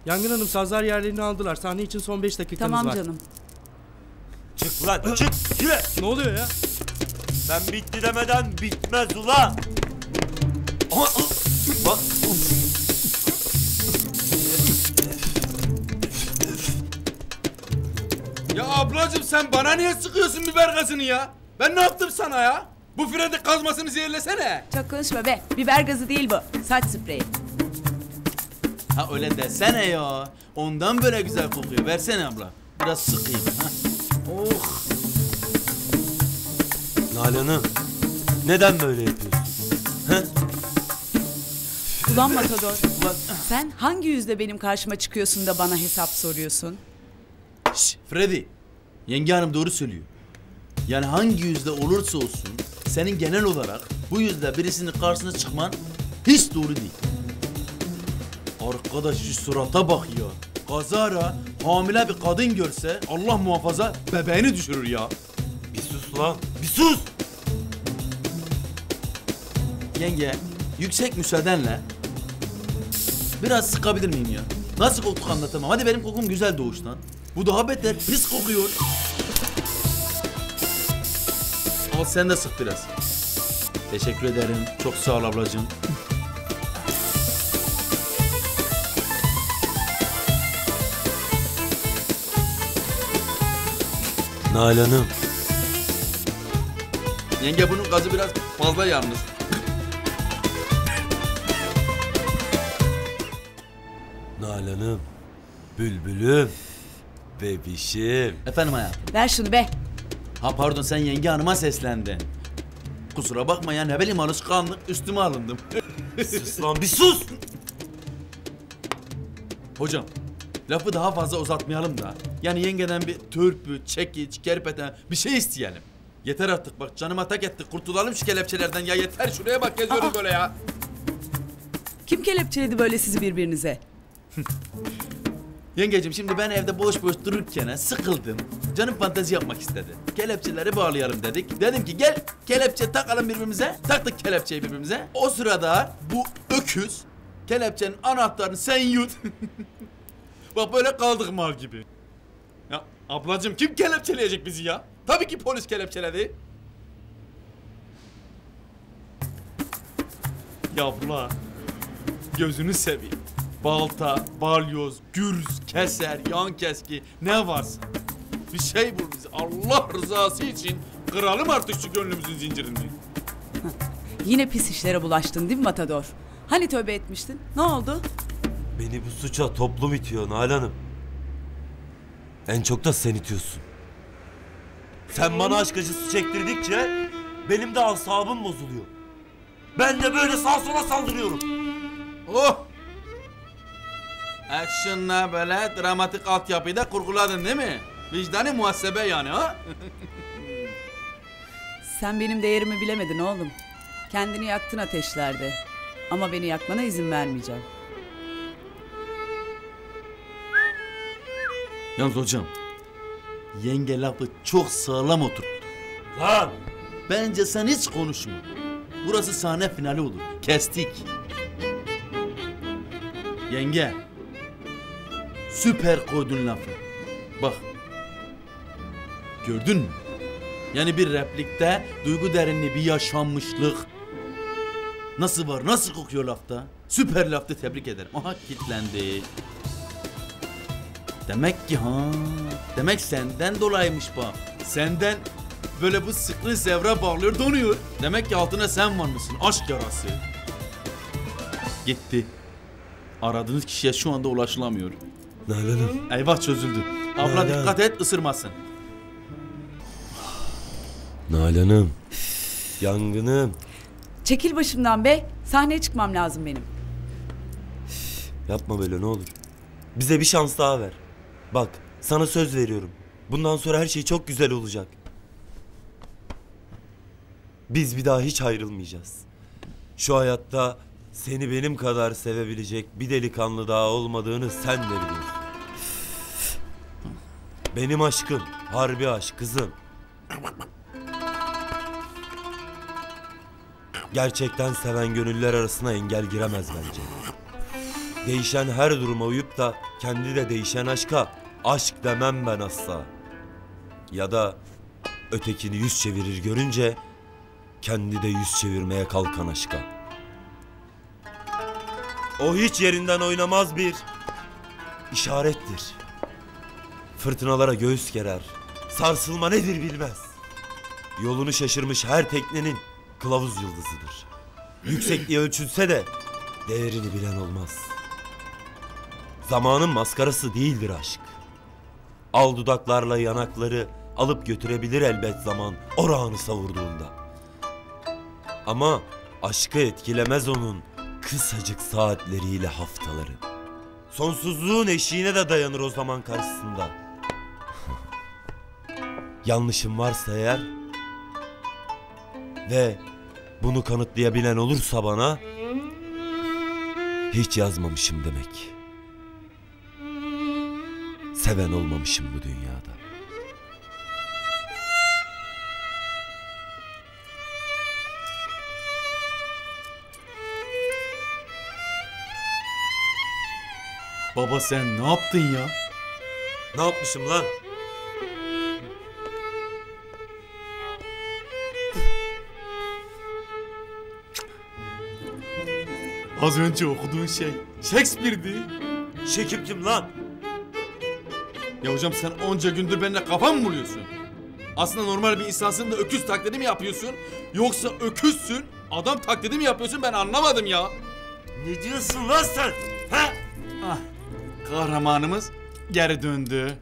Yangın Hanım sazlar yerlerini aldılar. Sahne için son 5 dakikanız var. Tamam canım. Çık lan çık. Yürü. Ne oluyor ya? Ben bitti demeden bitmez ulan. Bak. Ya ablacığım sen bana niye sıkıyorsun biber gazını ya? Ben ne yaptım sana ya? Bu freni kazmasını zehirlesene. Çok konuşma be. Biber gazı değil bu. Saç spreyi. Ha öyle desene ya. Ondan böyle güzel kokuyor. Versene abla. Biraz sıkayım. Ha. Oh. Nalan'ım neden böyle yapıyorsun? He? Ulan Matador. Ulan, Sen hangi yüzle benim karşıma çıkıyorsun da bana hesap soruyorsun? şş, Freddy. Yenge hanım doğru söylüyor. Yani hangi yüzde olursa olsun senin genel olarak bu yüzde birisinin karşısına çıkman hiç doğru değil. Arkadaş şu surata bak ya. Kazara hamile bir kadın görse Allah muhafaza bebeğini düşürür ya. Bir sus lan. Bir sus. Yenge yüksek müsaadenle biraz sıkabilir miyim ya? Nasıl koktuk anlatamam. Hadi benim kokum güzel doğuştan. Bu daha beter pis kokuyor. Al sen de sık biraz. Teşekkür ederim. Çok sağ ol ablacığım. Nalan'ım Yenge bunun gazı biraz fazla yalnız. Nalan'ım bülbülüm bebişim. Efendim hayatım. Ver şunu be. Ha pardon sen yenge hanıma seslendin. Kusura bakma ya ne bileyim alışkanlık üstüme alındım. Sus lan bir sus. Hocam lafı daha fazla uzatmayalım da. Yani yengeden bir törpü, çekiç, kerpeten bir şey isteyelim. Yeter artık bak canıma tak ettik kurtulalım şu kelepçelerden ya yeter şuraya bak geziyoruz böyle ya. Kim kelepçeledi böyle sizi birbirinize? Yengeciğim şimdi ben evde boş boş dururken sıkıldım. Canım fantezi yapmak istedi. Kelepçeleri bağlayalım dedik. Dedim ki gel kelepçe takalım birbirimize. Taktık kelepçeyi birbirimize. O sırada bu öküz kelepçenin anahtarını sen yut. Bak böyle kaldık mal gibi. Ya ablacığım kim kelepçeleyecek bizi ya? Tabii ki polis kelepçeledi. Ya abla gözünü seveyim. Balta, balyoz, gürz, keser, yan keski ne varsa. Bir şey bul bize. Allah rızası için kıralım artık şu gönlümüzün zincirini. Yine pis işlere bulaştın değil mi Matador? Hani tövbe etmiştin? Ne oldu? Beni bu suça toplum itiyor Nalan'ım. En çok da sen itiyorsun. Sen bana aşk acısı çektirdikçe benim de asabım bozuluyor. Ben de böyle sağa sola saldırıyorum. Oh! Action'la böyle dramatik altyapıyı da kurguladın değil mi? Vicdani muhasebe yani ha? Sen benim değerimi bilemedin oğlum. Kendini yaktın ateşlerde. Ama beni yakmana izin vermeyeceğim. Yalnız hocam, yenge lafı çok sağlam oturttu. Lan! Bence sen hiç konuşma. Burası sahne finali olur. Kestik. Yenge. Süper koydun lafı. Bak. Gördün mü? Yani bir replikte duygu derinliği, bir yaşanmışlık. Nasıl var, nasıl kokuyor lafta? Süper laftı, tebrik ederim. Aha kilitlendi. Demek ki demek senden dolayıymış bak. Senden böyle bu sıklığı zevre bağlıyor, donuyor. Demek ki altına sen varmışsın, aşk yarası. Gitti. Aradığınız kişiye şu anda ulaşılamıyor. Nalan'ım. Eyvah çözüldü. Abla Nalan. dikkat et, ısırmasın. Nalan'ım. Yangınım. Çekil başımdan be. Sahneye çıkmam lazım benim. Yapma böyle ne olur. Bize bir şans daha ver. Bak sana söz veriyorum. Bundan sonra her şey çok güzel olacak. Biz bir daha hiç ayrılmayacağız. Şu hayatta seni benim kadar sevebilecek bir delikanlı daha olmadığını sen de biliyorsun. Benim aşkım, harbi aşk kızım. Gerçekten seven gönüller arasına engel giremez bence. Değişen her duruma uyup da kendi de değişen aşka aşk demem ben asla. Ya da ötekini yüz çevirir görünce kendi de yüz çevirmeye kalkan aşka. O hiç yerinden oynamaz bir işarettir. Fırtınalara göğüs gerer. Sarsılma nedir bilmez. Yolunu şaşırmış her teknenin kılavuz yıldızıdır. Yüksekliği ölçülse de değerini bilen olmaz. Zamanın maskarası değildir aşk. Al dudaklarla yanakları alıp götürebilir elbet zaman orağını savurduğunda. Ama aşkı etkilemez onun kısacık saatleriyle haftaları. Sonsuzluğun eşiğine de dayanır o zaman karşısında. Yanlışım varsa eğer ve bunu kanıtlayabilen olursa bana hiç yazmamışım demek. Seven olmamışım bu dünyada. Baba sen ne yaptın ya? Ne yapmışım lan? Az önce okuduğun şey Shakespeare'di. Şekip kim lan? Ya hocam sen onca gündür benimle kafa mı buluyorsun? Aslında normal bir insansın da öküz taklidi mi yapıyorsun? Yoksa öküzsün, adam taklidi mi yapıyorsun ben anlamadım ya. Ne diyorsun lan sen? Ha? Ah, kahramanımız geri döndü.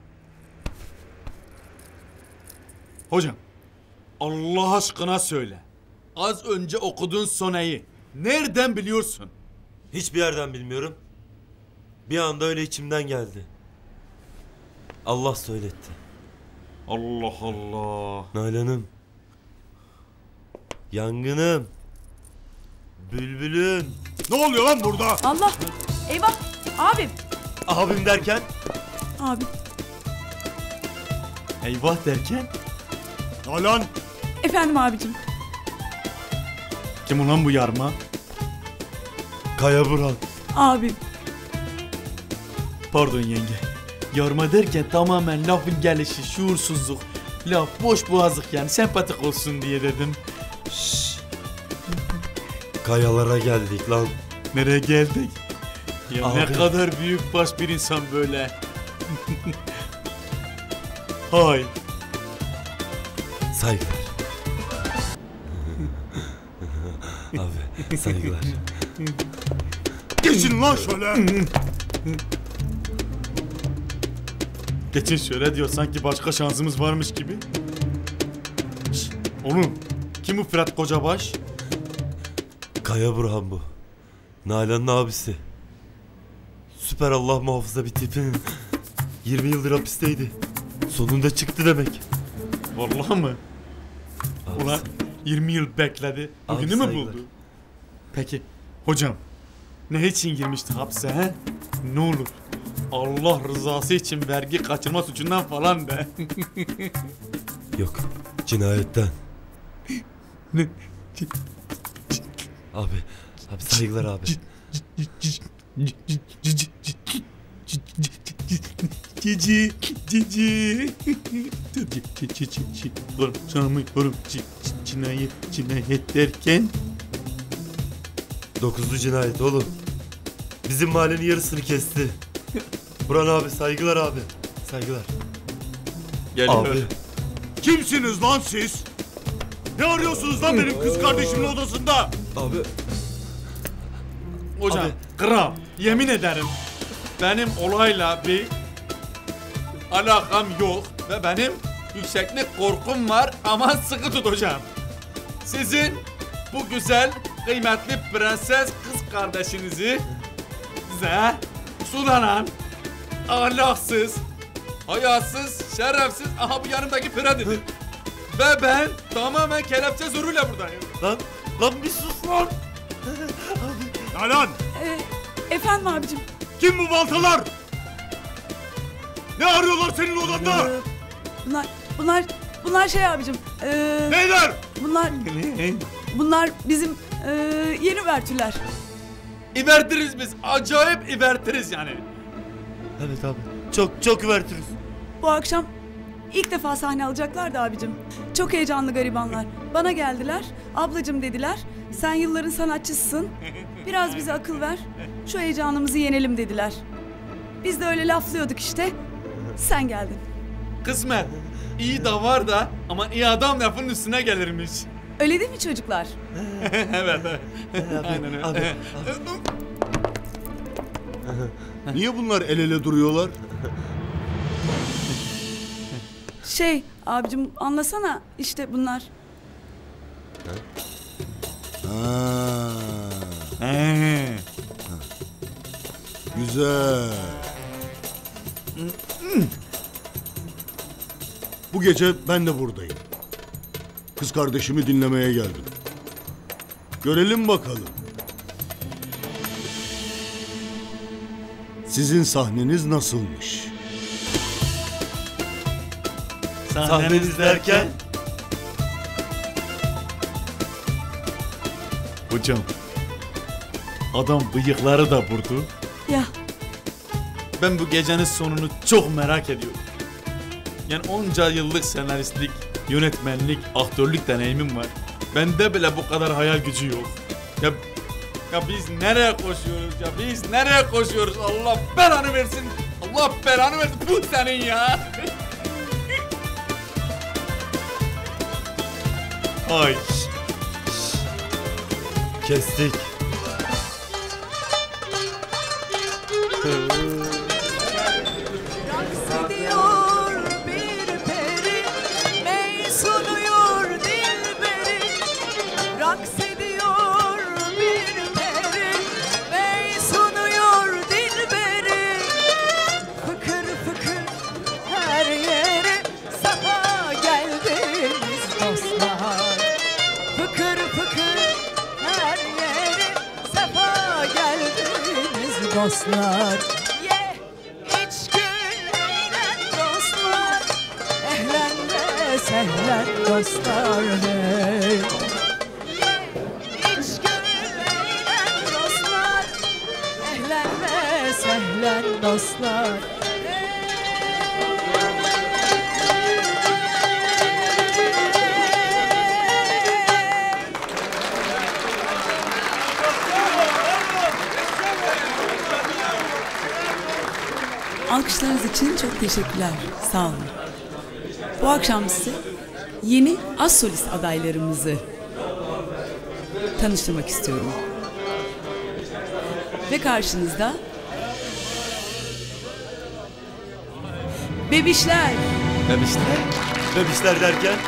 Hocam, Allah aşkına söyle. Az önce okuduğun soneyi nereden biliyorsun? Hiçbir yerden bilmiyorum. Bir anda öyle içimden geldi. Allah söyletti. Allah Allah. Nalan'ım. Yangınım. Bülbülüm. Ne oluyor lan burada? Allah! Eyvah! Abim! Abim derken? Abim. Eyvah derken? Nalan. Efendim abicim. Kim ulan bu yarma? Kaya Burhan. Abim. Pardon yenge. Yarma derken tamamen lafın gelişi, şuursuzluk, laf boş boğazlık yani sempatik olsun diye dedim. Şşş. Kayalara geldik lan. Nereye geldik? Ya ne Abi. kadar büyük baş bir insan böyle. Hay. Saygılar. Abi saygılar. Geçin lan şöyle. Geçin şöyle diyor sanki başka şansımız varmış gibi. Şşş, oğlum kim bu Fırat Kocabaş? Kaya Burhan bu. Nalan'ın abisi. Süper Allah muhafaza bir tipin. 20 yıldır hapisteydi. Sonunda çıktı demek. Vallahi mı? Abi, Ulan 20 yıl bekledi. Abi Bugünü mü saygılar. buldu? Peki hocam ne için girmişti hapse he? Ne olur Allah rızası için vergi kaçırma suçundan falan de. Yok. Cinayetten. Ne? Abi saygılar abi. Cici. Sanmıyorum. Cinayet derken. 9'lu cinayet oğlum. Bizim mahallenin yarısını kesti. Burhan abi saygılar abi. Saygılar. Geliyor. Abi. Kimsiniz lan siz? Ne arıyorsunuz lan benim kız kardeşimin odasında? Abi. Hocam Abi. kral yemin ederim benim olayla bir alakam yok ve benim yükseklik korkum var ama sıkı tut hocam. Sizin bu güzel kıymetli prenses kız kardeşinizi size sudanan ahlaksız, hayasız, şerefsiz aha bu yanımdaki Freddy'dir. Ve ben tamamen kelepçe zoruyla buradayım. Lan bir sus lan. Nalan. Efendim abicim. Kim bu baltalar? Ne arıyorlar senin odanda? Bunlar şey abicim. Neyler? Bunlar bizim yeni vertüler. İvertiriz biz. Acayip ivertiriz yani. Evet abi. Çok üvertiriz. Bu akşam ilk defa sahne alacaklar da abicim. Çok heyecanlı garibanlar. Bana geldiler. Ablacım dediler. Sen yılların sanatçısın. Biraz bize akıl ver. Şu heyecanımızı yenelim dediler. Biz de öyle laflıyorduk işte. Sen geldin. Kısmet. İyi de var da ama iyi adam lafın üstüne gelirmiş. Öyle değil mi çocuklar? Evet. Aynen öyle. Abi. Niye bunlar el ele duruyorlar? Abicim anlasana işte bunlar. Güzel. Bu gece ben de buradayım. Kız kardeşimi dinlemeye geldim. Görelim bakalım. Sizin sahneniz nasılmış? Sahneniz derken? Hocam. Adam bıyıkları da vurdu. Ya Ben bu gecenin sonunu çok merak ediyorum. Yani onca yıllık senaristlik, yönetmenlik, aktörlük deneyimim var. Bende bile bu kadar hayal gücü yok. Ya biz nereye koşuyoruz ya? Biz nereye koşuyoruz? Allah belanı versin. Allah belanı versin. Bu senin ya. Ay. Kestik. Raks ediyor bir peri, mey sunuyor dilberi. Raks ediyor bir peri, mey sunuyor dilberi. Fıkır fıkır her yere safa geldiniz dostlar. Fıkır fıkır her yere safa geldiniz dostlar. Sehlen dostlar hey. İç gülmeyen dostlar, ehlen ve sehlen dostlar. alkışlarınız için çok teşekkürler. Sağ olun. Bu akşam size yeni az solist adaylarımızı tanıştırmak istiyorum. Ve karşınızda Bebişler. Bebişler? Bebişler derken?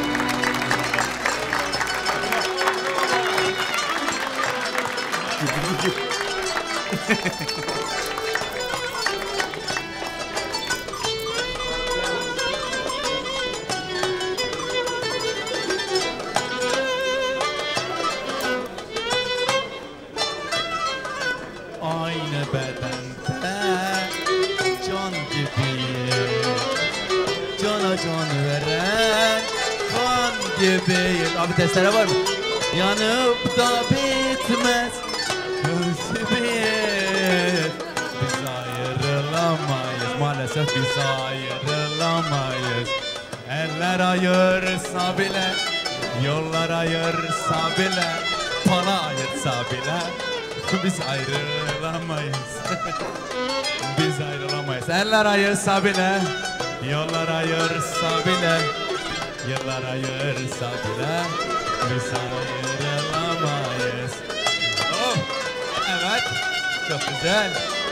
Aynı bedende can gibiyiz. Cana can veren kan gibiyiz. Abi testere var mı? Yanıp da bitmez göz gibiyiz. Biz ayrılamayız, maalesef biz ayrılamayız. Eller ayırsa bile, yollar ayırsa bile, para ayırsa bile biz ayrılamayız. Biz ayrılamayız. Eller ayırsa bile, yollar ayırsa bile, yıllar ayırsa bile biz ayrılamayız. Oh, evet, çok güzel.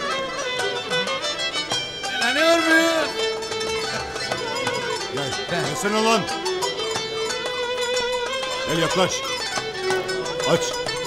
Eğleniyor muyuz? Gel, gelsene lan. Gel yaklaş. Aç.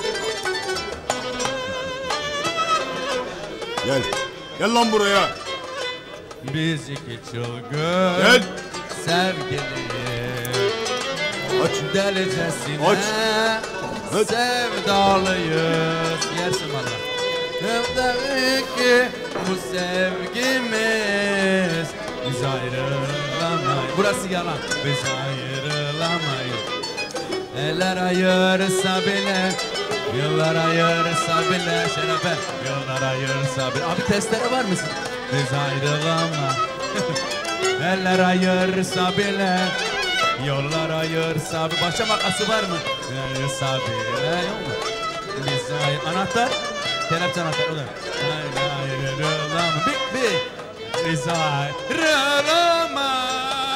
Gel. Gel lan buraya. Biz iki çılgın Gel. sevgiliyiz. Aç. Delicesine Aç. Aç. sevdalıyız. Yersin valla. Hem tabii ki bu sevgimiz biz ayrılamayız. Burası yalan. Biz ayrılamayız. Eller ayırsa bile, Yıllar ayırsa bile şerefe. Yıllar ayırsa bile. Abi testere var mısın? Biz ayrılama. Eller ayırsa bile. Yollar ayırsa bile. Başka makası var mı? Ayırsa bile. Yok mu? Biz anahtar. Kelepçe anahtar. O da. Ayrılama. Biz ayrılama.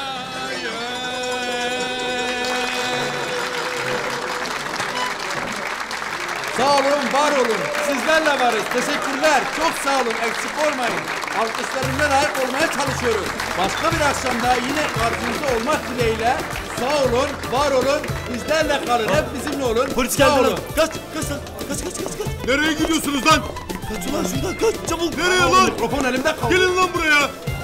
Sağ olun, var olun. Sizlerle varız. Teşekkürler. Çok sağ olun. Eksik olmayın. Alkışlarımla layık olmaya çalışıyoruz. Başka bir akşamda yine karşınızda olmak dileğiyle sağ olun, var olun. Bizlerle kalın. Hep bizimle olun. Polis Sağ geldi olun. lan. Kaç lan. Kaç. Nereye gidiyorsunuz lan? Kaç ulan şuradan kaç çabuk. Nereye Oğlum, lan? mikrofon elimde kaldı. Gelin lan buraya.